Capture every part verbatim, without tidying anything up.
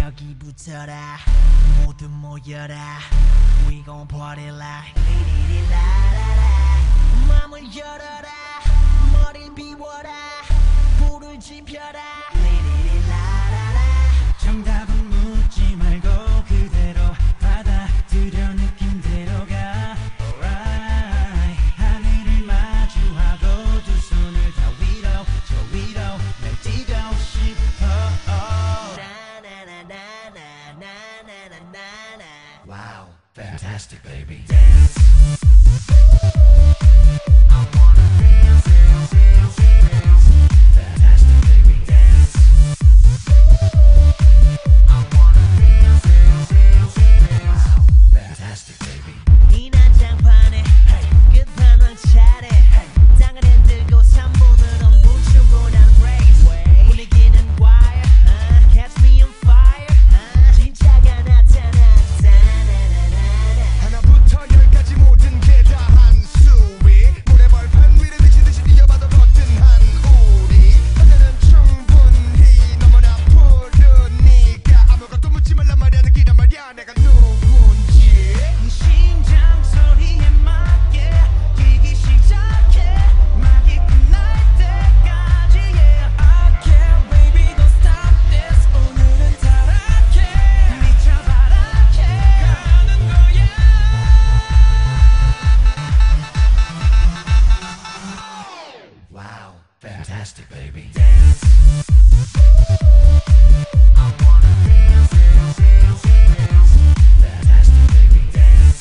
여기 붙어라 모두 모여라 We gon' party like 리리리라라라 맘을 열어라 머리를 비워라 불을 지펴라 리리리라라라 정답은 묻지 말고 그대로 받아들여 느낌대로 가 Alright 하늘을 마주하고 두 손을 다 위로 저 위로 날 뛰고 싶어 Wow, fantastic baby Dance I wanna dance, dance, dance, dance Fantastic baby Dance I wanna dance, dance, dance, dance Wow, fantastic baby 이 난장판에 끝판왕 차례 땅을 흔들고 삼 분으로 뭉치고 난 race 분위기는 wire Catch me on fire 진짜가 나타났다 하나부터 열까지 모든 게 다 한 수위 모래벌판 위를 미친 듯이 뛰어봐도 거뜬한 우리 오늘은 충분히 너무나 푸르니까 아무것도 묻지 말란 말이야 느끼란 말이야 내가 누군지 심장 소리에 맞게 뛰기 시작해 막이 끝날 때까지 yeah I can't baby don't stop this 오늘은 타락해 미쳐 바라게 가는 거야 Wow, fantastic baby Dance I wanna dance, dance, dance, dance Fantastic baby Dance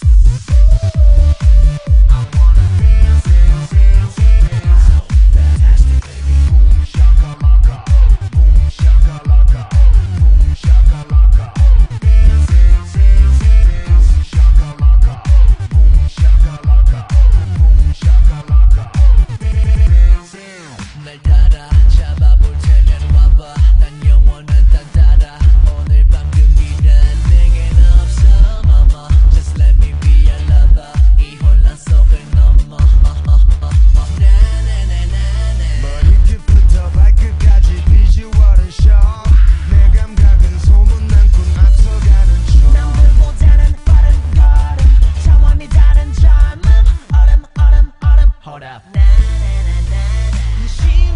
I wanna dance, dance, dance, dance Wow, fantastic baby Boom shakalaka Boom shakalaka Boom shakalaka Dance, dance, dance, dance Shakalaka Boom shakalaka Boom shakalaka Dance, dance 날 따라 잡아볼 테면 와봐 난 영원한 따따라 오늘 밤 금기는 내겐 없어 mama Just let me be your lover 이 혼란 속을 넘어 나나나나나 머리끝부터 발끝까지 비주얼은 show 내 감각은 소문난 꿈 앞서가는 중 남들보다는 빠른 걸음 차원이 다른 젊음 얼음 얼음 얼음 Hold up 나나나나나